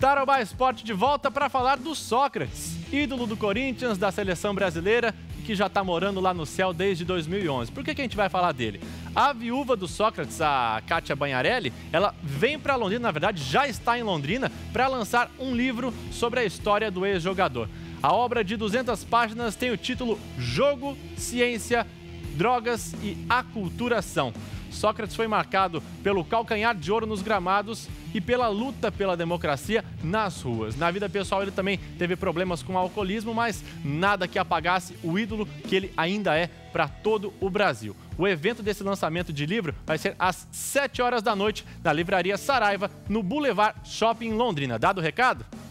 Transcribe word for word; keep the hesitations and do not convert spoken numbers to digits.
Tarobá Esporte de volta para falar do Sócrates, ídolo do Corinthians, da seleção brasileira, que já está morando lá no céu desde dois mil e onze. Por que que a gente vai falar dele? A viúva do Sócrates, a Kátia Banharelli, ela vem para Londrina, na verdade já está em Londrina, para lançar um livro sobre a história do ex-jogador. A obra de duzentas páginas tem o título Jogo, Ciência, Drogas e Aculturação. Sócrates foi marcado pelo calcanhar de ouro nos gramados e pela luta pela democracia nas ruas. Na vida pessoal ele também teve problemas com o alcoolismo, mas nada que apagasse o ídolo que ele ainda é para todo o Brasil. O evento desse lançamento de livro vai ser às sete horas da noite na Livraria Saraiva, no Boulevard Shopping Londrina. Dado o recado?